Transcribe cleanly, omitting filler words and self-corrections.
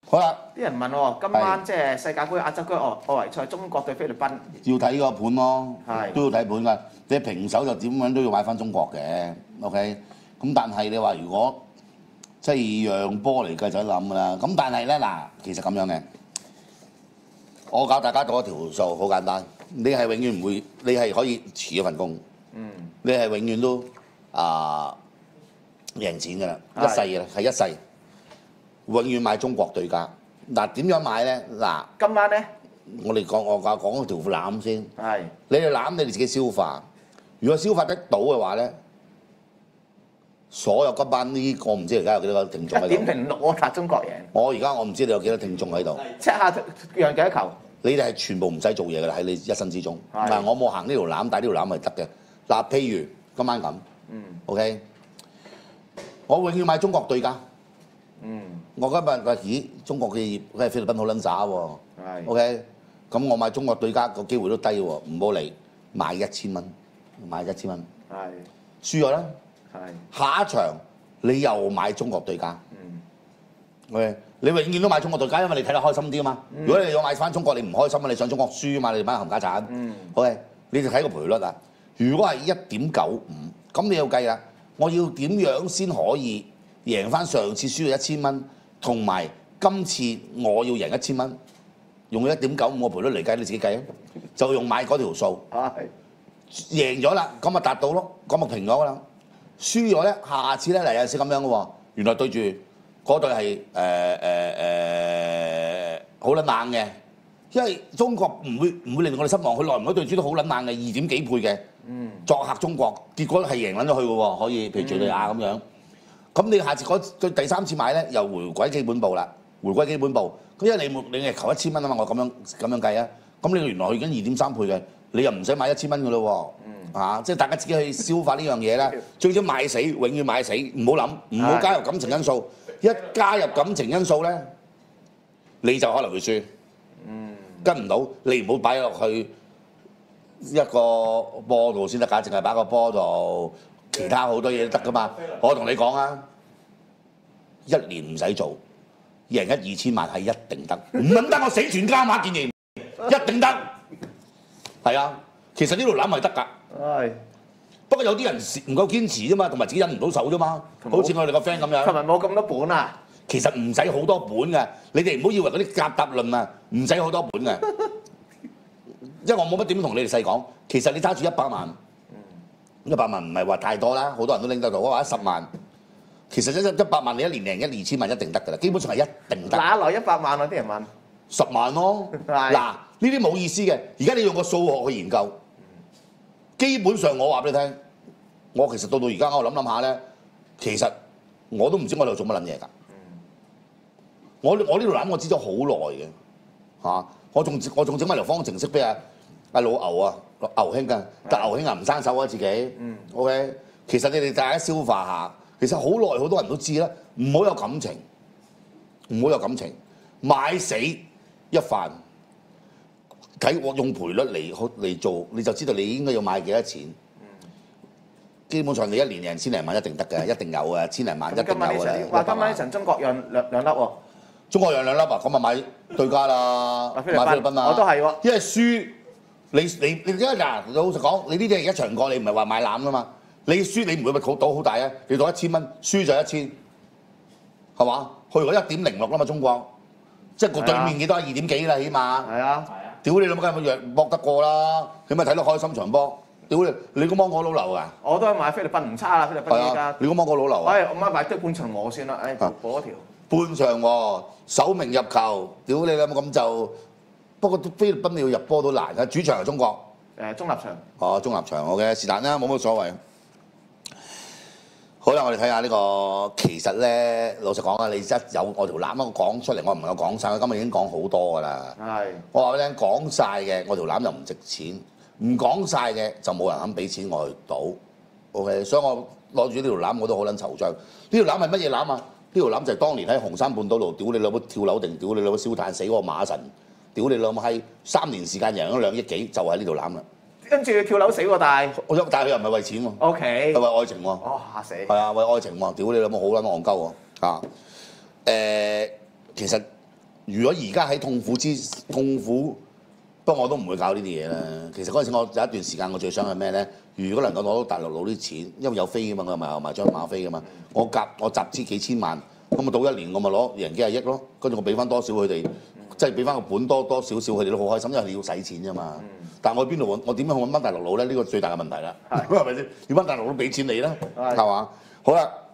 好啦， 啲人問喎，今晚即係世界盃亞洲區外圍賽，中國對菲律賓， 要睇個盤咯， 係都要睇盤㗎。你平手就點樣都要買翻中國嘅，OK。咁但係你話如果即係讓波嚟計就諗㗎啦。咁但係咧嗱，其實咁樣嘅，我教大家做一條數，好簡單。你係永遠唔會，你係可以辭咗份工，你係永遠都贏錢㗎啦，一世㗎啦，係一世。永遠買中國對家。嗱點樣買咧？嗱， 今晚咧我講條攬先。 係你條攬你哋自己消化。如果消化得到嘅話咧，所有今晚呢個唔知而家有幾多個聽眾喺度。 1.06我答中國贏。 我而家我唔知你有幾多聽眾喺度。 check 下讓幾多球？ 你哋係全部唔使做嘢㗎啦，喺你一生之中。 係嗱，我冇行呢條攬，但係呢條攬係得嘅。嗱，譬如今晚咁，OK，我永遠買中國對家。我今日話咦，中國嘅菲律賓好撚渣喎。OK，咁我買中國對家個機會都低喎，唔好理，買1000蚊，買1000蚊。 係輸咗啦。 係下一場你又買中國對家。OK，你永遠都買中國對家，因為你睇得開心啲啊嘛。如果你要買翻中國，你唔開心啊，你想中國輸啊嘛，你買冚家產。OK，你就睇個賠率啊。如果係1.95，咁你要計啦，我要點樣先可以贏翻上次輸咗1000蚊，同埋今次我要贏1000蚊，用1.95個賠率嚟計，你自己計啊，就用買嗰條數。贏咗啦，咁咪達到咯，咁咪平咗啦。輸咗咧，下次咧嗱有陣時咁樣嘅喎，原來對住嗰隊係好撚猛嘅，因為中國唔會令我哋失望，佢耐唔耐對住都好撚猛嘅2點幾倍嘅，作客中國，結果係贏撚咗去嘅喎，可以譬如敍利亞咁樣。咁你下次對第3次買咧，又回歸基本步啦，回歸基本步。咁因為你係求1000蚊啊嘛，我咁樣計啊，咁你原來去緊2.3倍嘅，你又唔使買1000蚊嘅咯喎，即係大家自己去消化呢樣嘢啦。最緊買死，永遠買死，唔好諗，唔好加入感情因素。一加入感情因素咧，你就可能會輸。跟唔到，你唔好擺落去一個波度先得㗎，淨係擺個波度。其他好多嘢都得噶嘛，我同你講啊，1年唔使做，贏1-2000萬係一定得，唔撚得我死全家馬見贏，一定得，係啊，其實呢度攬係得㗎，不過有啲人唔夠堅持啫嘛，同埋自己忍唔到手啫嘛，好似我哋個 friend 咁樣， 同埋冇咁多本啊， 其實唔使好多本㗎，你哋唔好以為嗰啲夾答論啊，唔使好多本㗎，因為我冇乜點同你哋細講，其實你揸住100萬。100萬唔係話太多啦，好多人都拎得到。我話10萬，其實100萬你一年贏1-2000萬一定得㗎啦，基本上係一定得。 哪來100萬啊？啲人問。 10萬咯，嗱呢啲冇意思嘅。而家你用個數學去研究，基本上我話俾你聽，我其實到而家我諗下咧，其實我都唔知我喺度做乜撚嘢㗎。我呢度諗我知咗好耐嘅嚇，我仲整埋條方程式俾阿老牛啊！牛兄啊，但牛兄啊唔生手啊自己，OK。其實你哋大家消化下，其實好耐好多人都知啦，唔好有感情，唔好有感情，買死一飯，睇我用賠率嚟做，你就知道你應該要買幾多錢。基本上你一年贏千零萬一定得嘅，一定有嘅，千零萬一定有嘅。 話今晚呢場中國讓兩粒喎， 中國讓2粒啊，咁啊買對家啦，買菲律賓啊， 我都係喎， 因為輸。你嗱老實講，你呢啲係一場過，你唔係話買攬噶嘛？你輸你唔會咪賭好大啊？你賭1000蚊，輸就1000，係嘛？去咗1.06啦嘛，中國，即係個對面幾多2點幾啦，起碼。係啊。屌你老母，梗係弱搏得過啦！你咪睇到開心場波。屌你個芒果老劉啊！ 我都係買菲律賓唔差啦，菲律賓依家。 你個芒果老劉啊！ 我買對半場和先啦，補一條。 半場和首名入球，屌你老母咁就。不過菲律賓你要入波都難嘅，主場係中國。 中立場。哦， 中立場好嘅，是但啦，冇乜所謂。好啦，我哋睇下呢個，其實咧，老實講啊，你一有我條攬一個講出嚟，我唔能夠講晒，今日已經講好多㗎啦。係。我話俾你聽，講晒嘅，我條攬又唔值錢；唔講晒嘅，就冇人肯俾錢我去賭。OK，所以我攞住呢條攬我都好撚惆悵。呢條攬係乜嘢攬啊？呢條攬就係當年喺紅山半島度屌你老母跳樓定屌你老母燒炭死嗰個馬神。屌你老母閪！3年時間贏咗2億幾，就喺呢度攬啦。跟住跳樓死喎，但係佢又唔係為錢喎。O K。係為愛情喎。哦，嚇死！係啊，為愛情喎！屌你老母好撚戇鳩喎！其實如果而家喺痛苦，不過我都唔會搞呢啲嘢啦。其實嗰陣時我有一段時間我最想係咩咧？如果能夠攞到大陸佬啲錢，因為有飛噶嘛，我賣張馬飛噶嘛，我集資幾千萬，咁咪到1年我咪攞贏幾廿億咯。跟住我俾翻多少佢哋，即係俾翻個本多少少，佢哋都好開心，因為你要使錢啫嘛。但係我邊度揾？我點樣去揾翻大陸佬咧？呢個最大嘅問題啦，係咪先？要翻大陸佬俾錢你啦，係嘛？好啦。